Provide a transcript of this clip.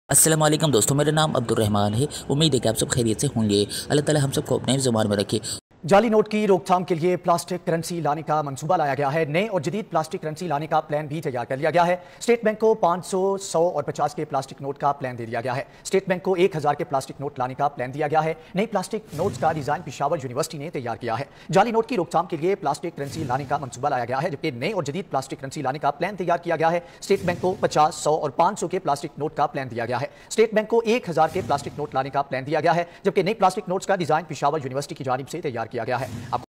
अस्सलाम वालेकुम दोस्तों, मेरा नाम अब्दुल रहमान है। उम्मीद है कि आप सब खैरियत से होंगे। अल्लाह ताला हम सबको अपने ज़ुबान में रखे। जाली नोट की रोकथाम के लिए प्लास्टिक करेंसी लाने का मंसूबा लाया गया है। नए और जदीद प्लास्टिक करेंसी लाने का प्लान भी तैयार कर लिया गया है। स्टेट बैंक को 500, 100 और 50 के प्लास्टिक नोट का प्लान दे दिया गया है। स्टेट बैंक को 1000 के प्लास्टिक नोट लाने का प्लान दिया गया है। नए प्लास्टिक नोट्स का डिजाइन पेशावर यूनिवर्सिटी ने तैयार किया है। जाली नोट की रोकथाम के लिए प्लास्टिक करेंसी लाने का मंसूबा लाया गया है, जबकि नए और जदीद प्लास्टिक करेंसी लाने का प्लान तैयार किया गया है। स्टेट बैंक को 50, 100 और 500 के प्लास्टिक नोट का प्लान दिया गया है। स्टेट बैंक को 1000 के प्लास्टिक नोट लाने का प्लान दिया गया है, जबकि नए प्लास्टिक नोट्स का डिजाइन पेशावर यूनिवर्सिटी की जानिब से तैयार किया गया है।